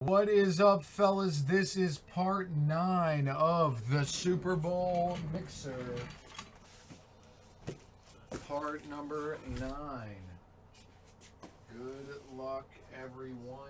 What is up, fellas? This is part 9 of the Super Bowl Mixer. Part number 9. Good luck, everyone.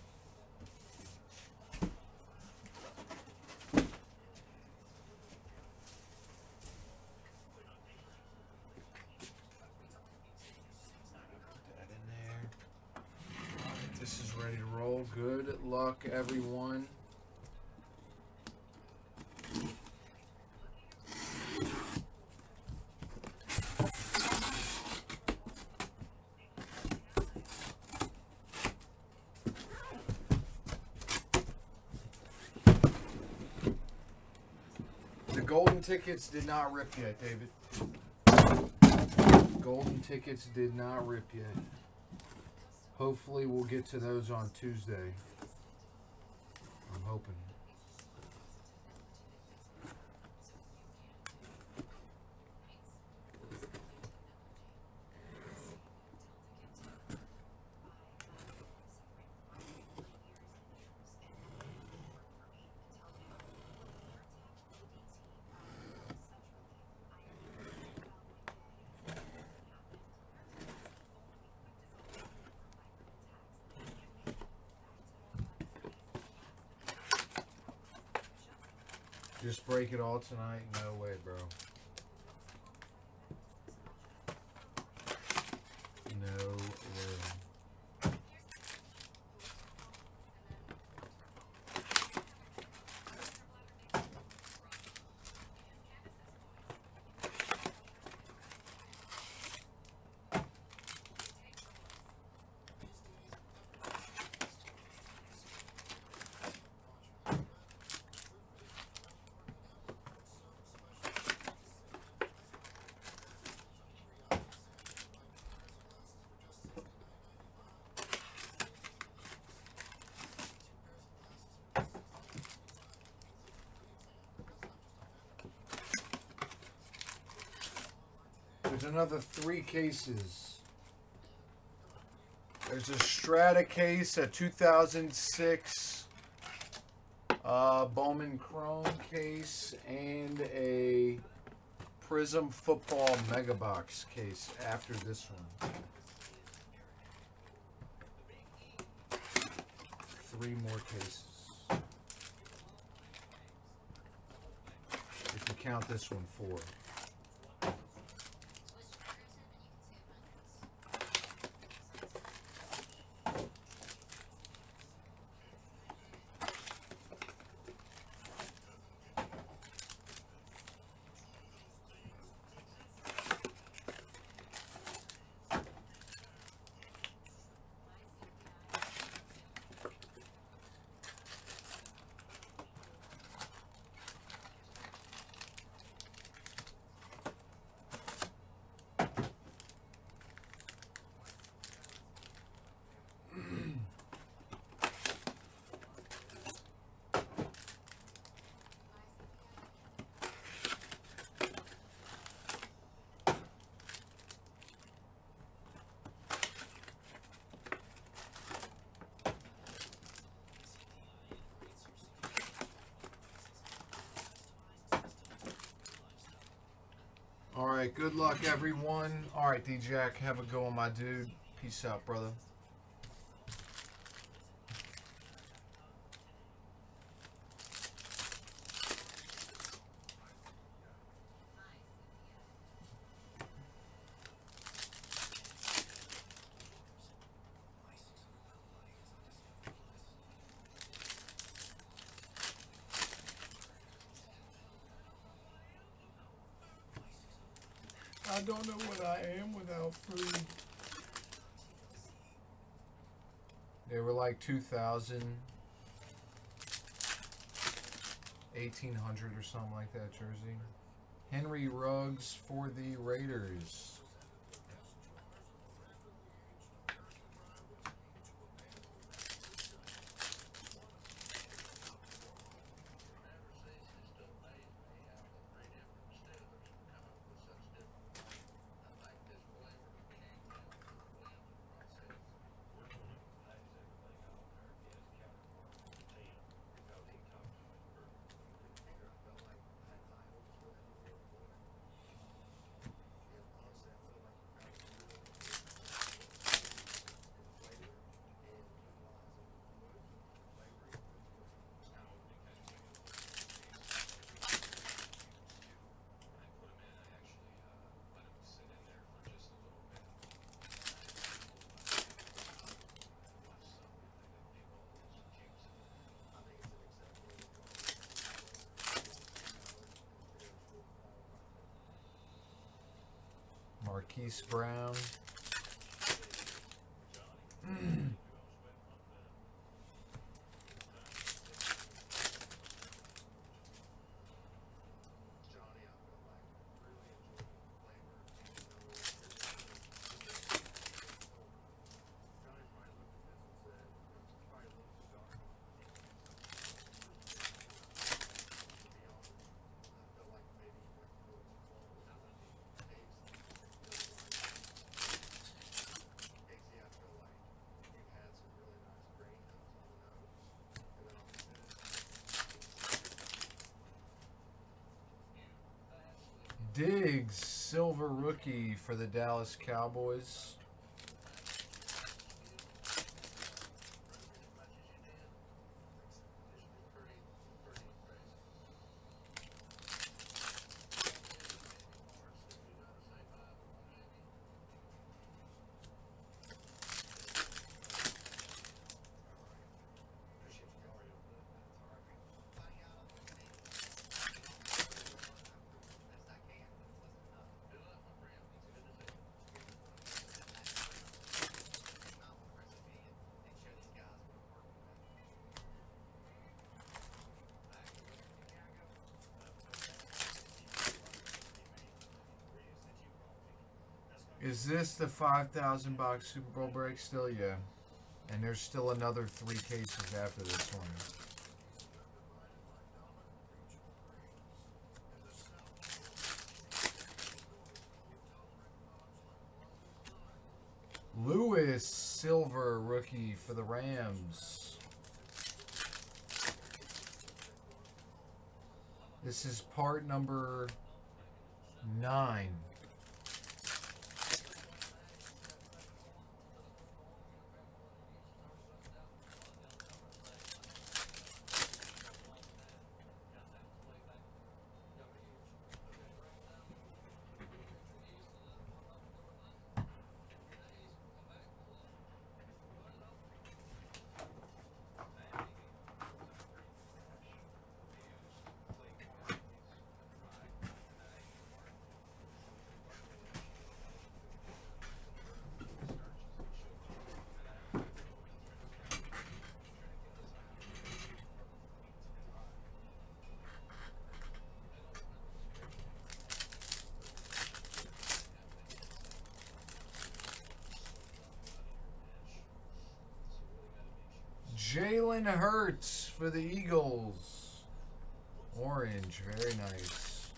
This is ready to roll. Good luck, everyone. The golden tickets did not rip yet, David. Golden tickets did not rip yet. Hopefully we'll get to those on Tuesday. I'm hoping. Just break it all tonight? No way, bro. No way. There's another 3 cases. There's a Strata case, a 2006 Bowman Chrome case, and a Prism Football Mega Box case after this one. 3 more cases. If you count this one, 4. All right, good luck, everyone. All right, D-Jack, have a go on, my dude. Peace out, brother. I don't know what I am without food. They were like 2,000, 1,800 or something like that, jersey. Henry Ruggs for the Raiders. Marquise Brown. Diggs, silver rookie for the Dallas Cowboys. Is this the 5,000 box Super Bowl break still? Yeah. And there's still another 3 cases after this one. Lewis, silver rookie for the Rams. This is part number 9. Jalen Hurts for the Eagles. Orange, very nice.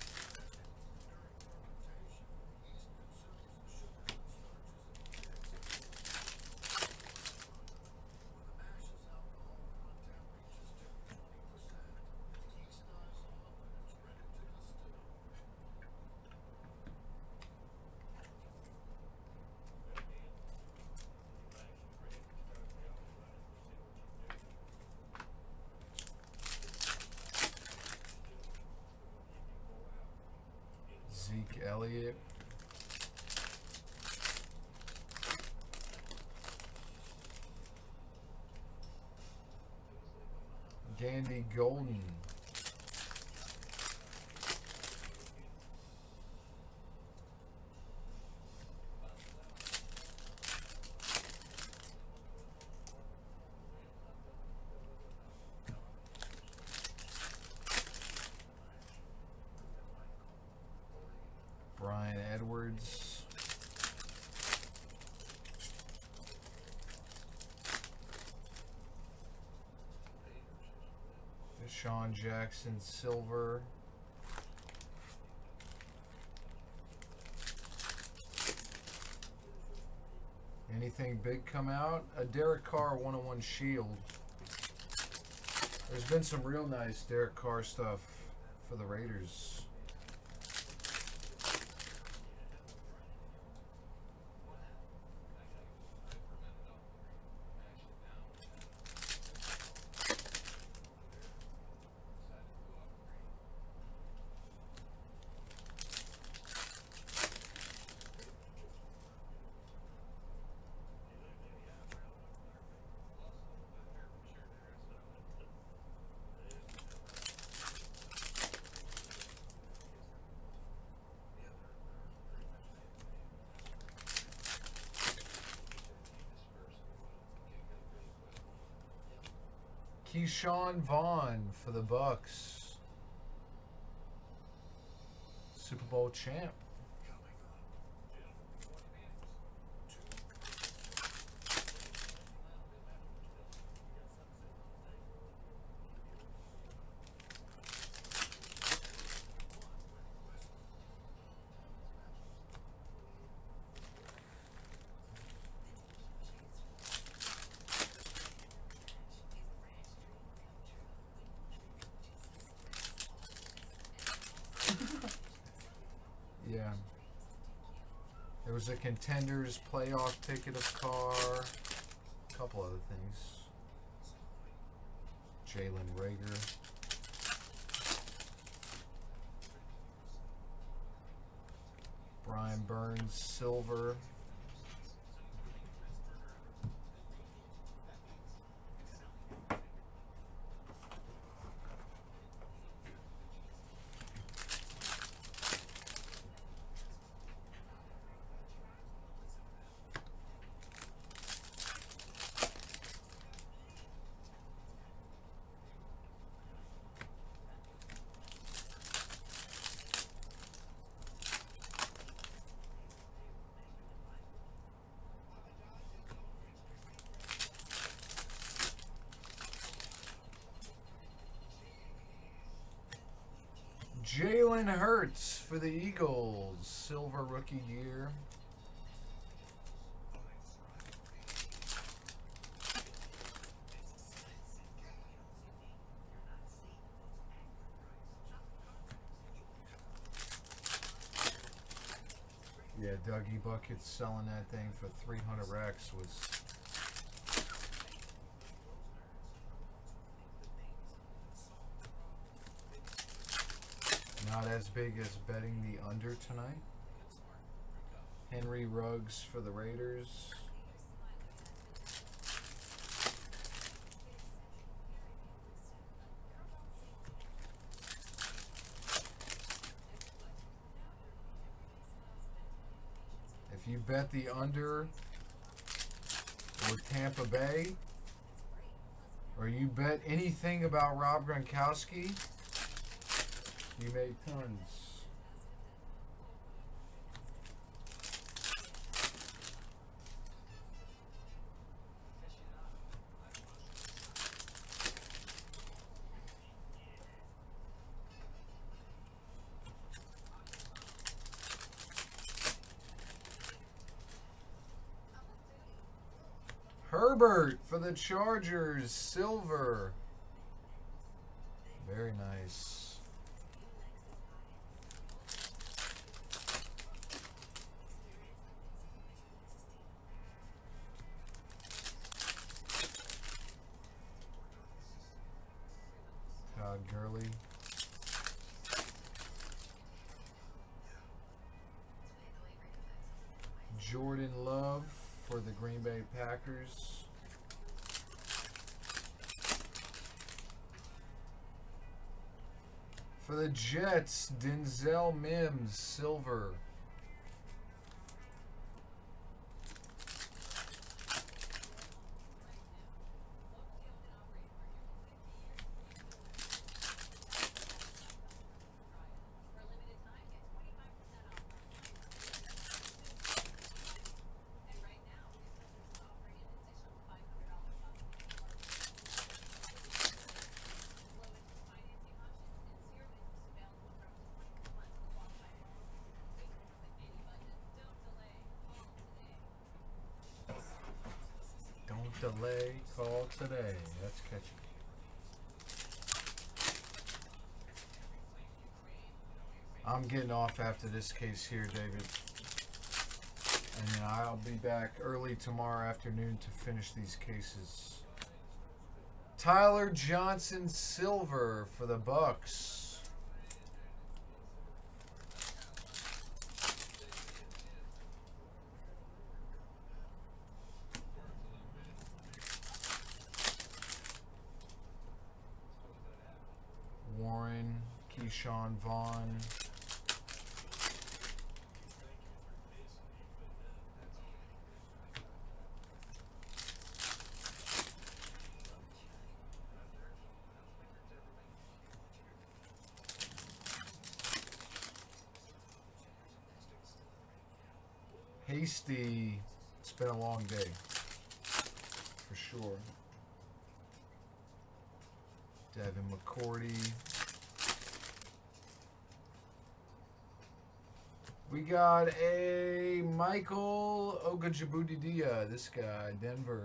Zeke Elliott. Gandy Golden. Brian Edwards. Deshaun Jackson, silver. Anything big come out? A Derek Carr 101 Shield. There's been some real nice Derek Carr stuff for the Raiders. Keyshawn Vaughn for the Bucks. Super Bowl champ. Yeah. There was a Contenders playoff ticket of car. A couple other things. Jalen Reagor. Brian Burns, silver. Jalen Hurts for the Eagles, silver rookie year. Yeah, Dougie Buckets selling that thing for 300 racks was... not as big as betting the under tonight. Henry Ruggs for the Raiders. If you bet the under or Tampa Bay, or you bet anything about Rob Gronkowski, you made tons. Herbert for the Chargers, silver. Very nice. Todd Gurley. Jordan Love for the Green Bay Packers. For the Jets, Denzel Mims, silver. Delay, call today. That's catchy. I'm getting off after this case here, David. And then I'll be back early tomorrow afternoon to finish these cases. Tyler Johnson, silver for the Bucks. Warren, Keyshawn Vaughn. Hasty. It's been a long day. For sure. Devin McCourty. We got a Michael Ogajibudidia. This guy, Denver.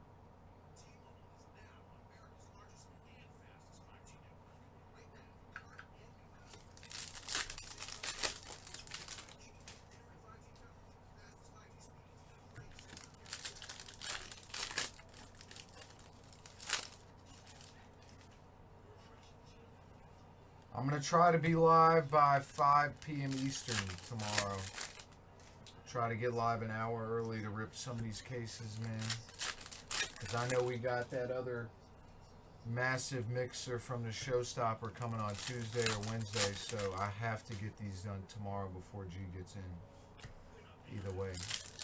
I'm going to try to be live by 5 p.m. Eastern tomorrow. Try to get live an hour early to rip some of these cases, man. Because I know we got that other massive mixer from the Showstopper coming on Tuesday or Wednesday, so I have to get these done tomorrow before G gets in. Either way.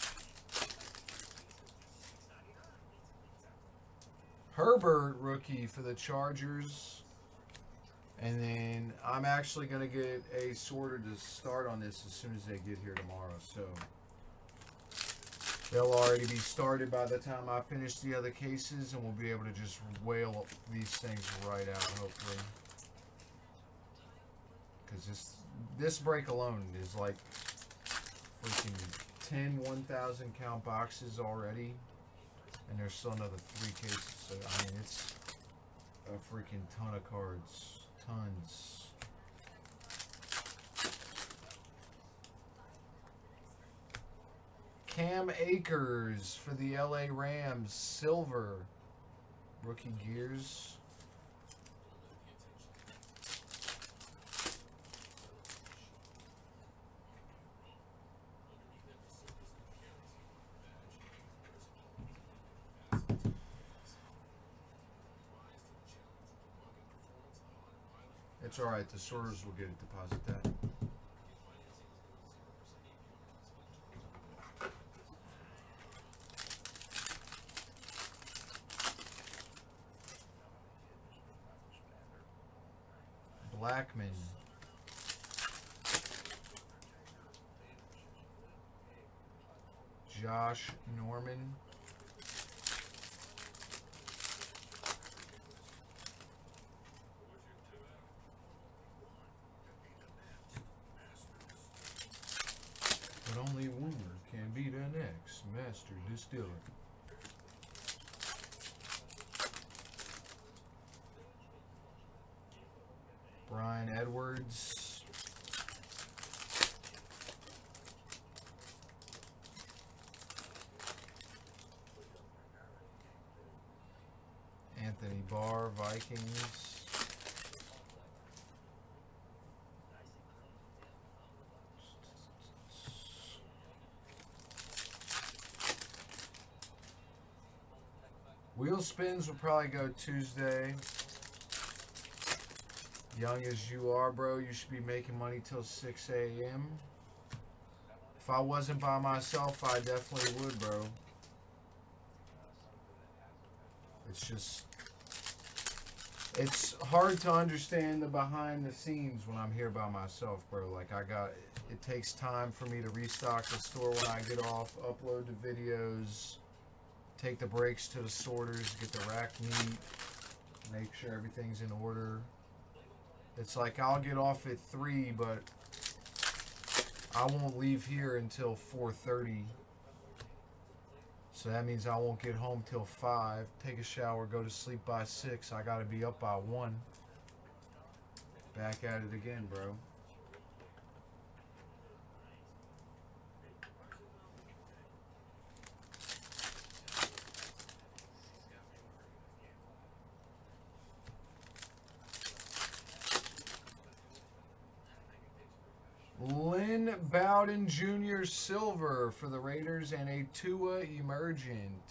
Herbert, rookie for the Chargers. And then I'm actually going to get a sorter to start on this as soon as they get here tomorrow. So they'll already be started by the time I finish the other cases, and we'll be able to just whale these things right out, hopefully. Because this break alone is like freaking 10 1,000 count boxes already. And there's still another 3 cases. So, I mean, it's a freaking ton of cards. Tons. Cam Akers for the LA Rams, silver. Rookie gears. It's alright, the sorters will get it, deposit that. Blackman. Josh Norman. But only one can be the next master distiller. Brian Edwards. Anthony Barr, Vikings. Wheel spins will probably go Tuesday. Young as you are, bro, you should be making money till 6 a.m. If I wasn't by myself, I definitely would, bro. It's just... it's hard to understand the behind the scenes when I'm here by myself, bro. Like, it takes time for me to restock the store when I get off, upload the videos, take the breaks to the sorters, get the rack neat, make sure everything's in order. It's like I'll get off at 3, but I won't leave here until 4:30. So that means I won't get home till 5, take a shower, go to sleep by 6. I gotta be up by 1. Back at it again, bro. Lynn Bowden Jr. silver for the Raiders and a Tua Emergent.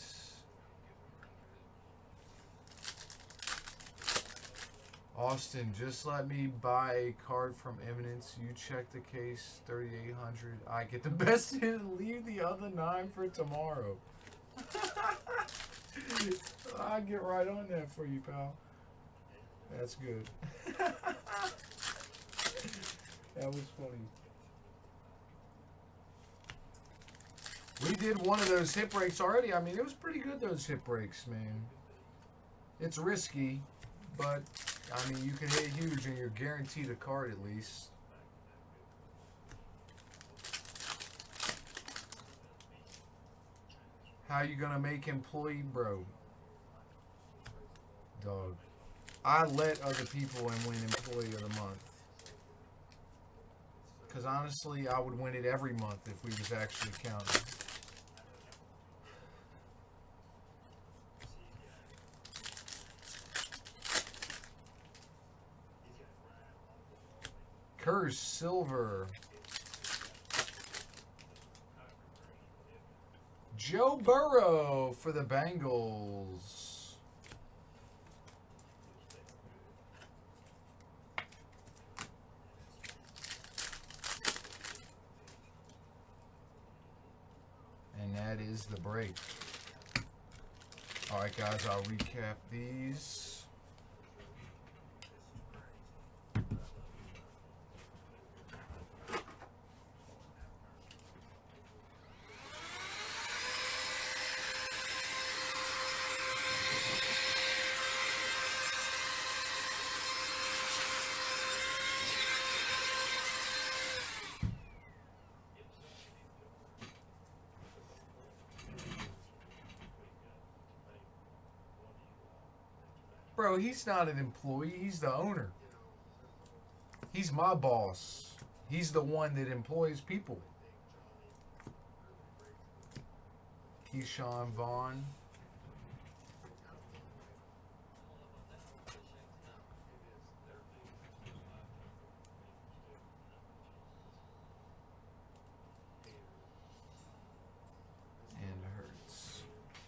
Austin, just let me buy a card from Eminence. You check the case, 3,800. I get the best and leave the other 9 for tomorrow. I'll get right on that for you, pal. That's good. That was funny. We did one of those hip breaks already. I mean, it was pretty good, those hip breaks, man. It's risky, but, I mean, you can hit huge and you're guaranteed a card at least. How you gonna make employee, bro? Dog. I let other people and win employee of the month. Because honestly, I would win it every month if we was actually counting. Curse Silver. Joe Burrow for the Bengals. And that is the break. Alright guys, I'll recap these. Bro, he's not an employee. He's the owner. He's my boss. He's the one that employs people. Keyshawn Vaughn. And Hurts.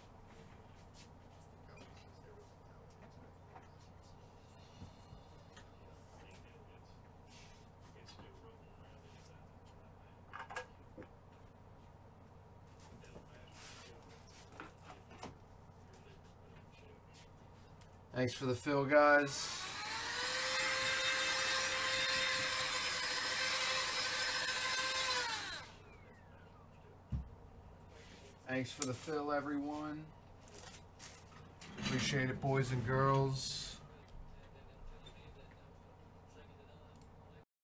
Thanks for the fill, guys. Thanks for the fill, everyone. Appreciate it, boys and girls.